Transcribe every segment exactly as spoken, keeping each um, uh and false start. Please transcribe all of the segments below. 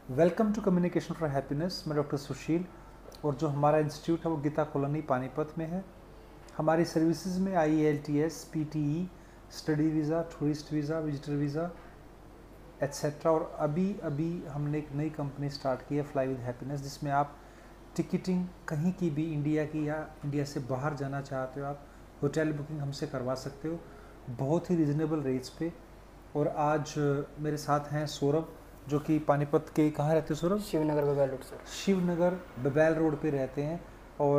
Welcome to communication for happiness. मैं doctor Sushil और जो हमारा इंस्टीट्यूट है वो गीता कॉलोनी पानीपत में है। हमारी सर्विसेज में I L T S, P T E, study visa, tourist visa, visitor visa etcetera. और अभी अभी हमने एक नई कंपनी स्टार्ट की है, फ्लाई विद हैप्पीनेस, जिसमें आप टिकटिंग कहीं की भी, इंडिया की या इंडिया से बाहर जाना चाहते हो, आप होटल बुकिंग हमसे करवा सकते हो बहुत ही रिजनेबल रेट्स पे। और आज मेरे साथ हैं सौरभ, जो कि पानीपत के, कहाँ रहते हो Saurabh? Shivnagar Babail road sir. Shivnagar Babail road पे रहते हैं। और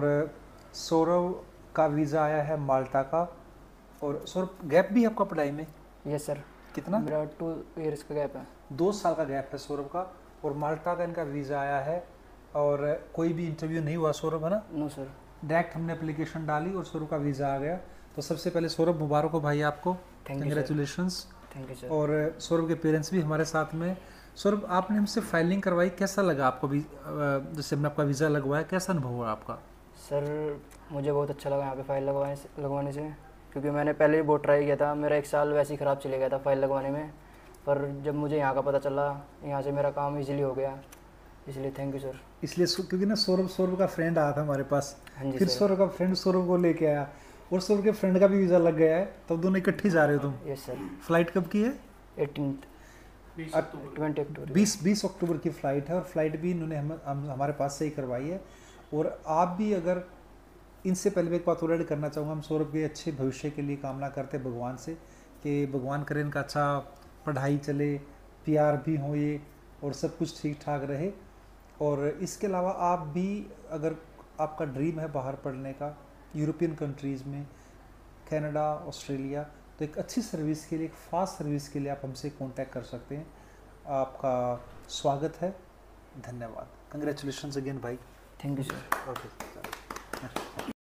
सौरभ का वीज़ा आया है माल्टा का। और सौरभ, गैप भी है आपका पढ़ाई में? Yes sir. कितना? मेरा टू इयर्स का गैप है। दो साल का गैप है सौरभ का। और माल्टा का इनका वीज़ा आया है और कोई भी इंटरव्यू नहीं हुआ सौरभ, है ना? No sir. डायरेक्ट हमने एप्लीकेशन डाली और सौरभ का वीज़ा आ गया। तो सबसे पहले सौरभ, मुबारक हो भाई आपको, कंग्रेचुलेशंस। Thank you sir. और सौरभ के पेरेंट्स भी हमारे साथ में। सौरभ, आपने हमसे फाइलिंग करवाई, कैसा लगा आपको? भी जैसे हमने आपका वीज़ा लगवाया, कैसा अनुभव हुआ आपका? सर मुझे बहुत अच्छा लगा यहाँ पे फाइल लगवाने से लगवाने से क्योंकि मैंने पहले भी बहुत ट्राई किया था। मेरा एक साल वैसे ही ख़राब चले गया था फाइल लगवाने में, पर जब मुझे यहाँ का पता चला, यहाँ से मेरा काम इजीली हो गया, इसलिए थैंक यू सर। इसलिए क्योंकि ना सौरभ सौरभ का फ्रेंड आया था हमारे पास, हाँ जी फिर सर। सौरभ का फ्रेंड सौरभ को लेके आया और सौरभ के फ्रेंड का भी वीज़ा लग गया है, तब दोनों इकट्ठे जा रहे हो तुम? Yes sir. फ्लाइट कब की है? एटीनथ ट्वेंटी अक्टूबर बीस बीस अक्टूबर की फ़्लाइट है। और फ्लाइट भी इन्होंने हम, हम हमारे पास से ही करवाई है। और आप भी, अगर इनसे पहले मैं एक बात ऑलरेडी करना चाहूँगा, हम सौरभ के अच्छे भविष्य के लिए कामना करते हैं भगवान से कि भगवान करे इनका अच्छा पढ़ाई चले, प्यार भी हो ये, और सब कुछ ठीक ठाक रहे। और इसके अलावा आप भी, अगर आपका ड्रीम है बाहर पढ़ने का, यूरोपियन कंट्रीज़ में, कनाडा, ऑस्ट्रेलिया, तो एक अच्छी सर्विस के लिए, एक फास्ट सर्विस के लिए आप हमसे कांटेक्ट कर सकते हैं। आपका स्वागत है। धन्यवाद। कंग्रेचुलेशंस अगेन भाई। Thank you sir. ओके।